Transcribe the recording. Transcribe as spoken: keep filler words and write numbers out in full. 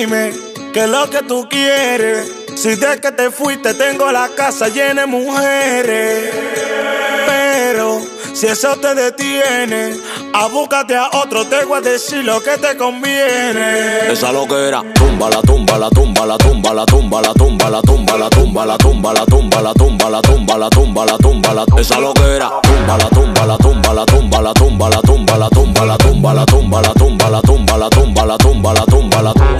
Dime, ¿qué es lo que tú quieres? Si de que te fuiste tengo la casa llena de mujeres. Pero si eso te detiene, a búscate a otro, te voy a decir lo que te conviene. Esa loquera, tumba la tumba la tumba la tumba la tumba la tumba la tumba la tumba la tumba la tumba la tumba la tumba la tumba la tumba la esa loquera, tumba la tumba la tumba la tumba la tumba la tumba la tumba la tumba la tumba la tumba la tumba la tumba la tumba la tumba la